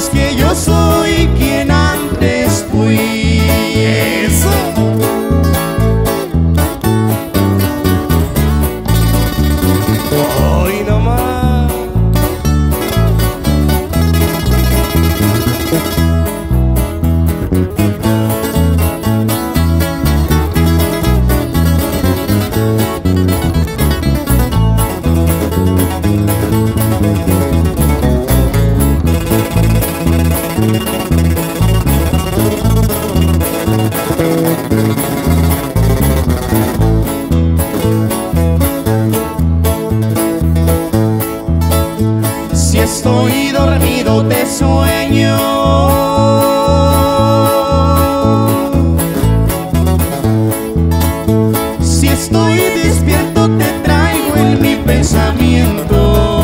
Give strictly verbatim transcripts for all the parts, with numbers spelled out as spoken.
amores que yo soy quien antes fui. Eso. Hoy nomás. Si estoy dormido te sueño, si estoy despierto te traigo en mi pensamiento.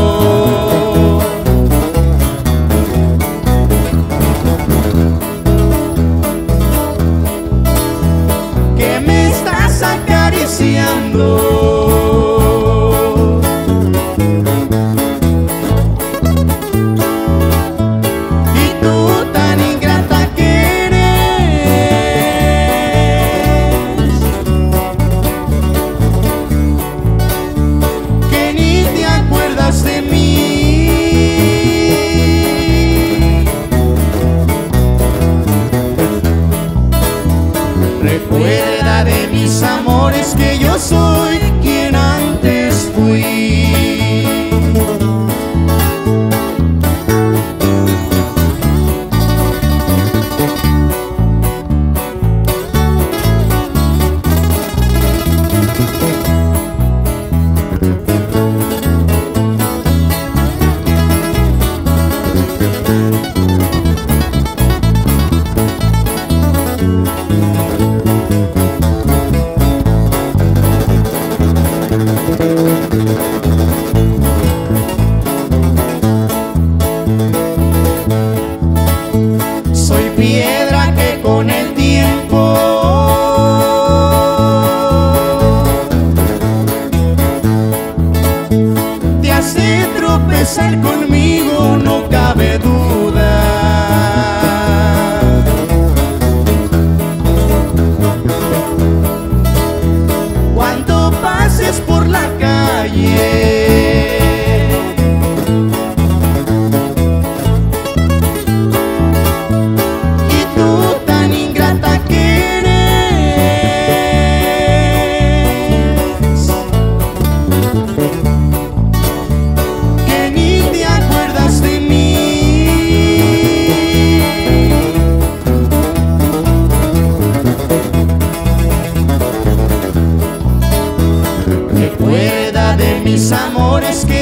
Que me estás acariciando. Recuerda de mis amores que yo soy quien antes fui. Soy piedra que con el tiempo te hace tropezar conmigo, no cabe duda. Cuando pases por la calle mis amores que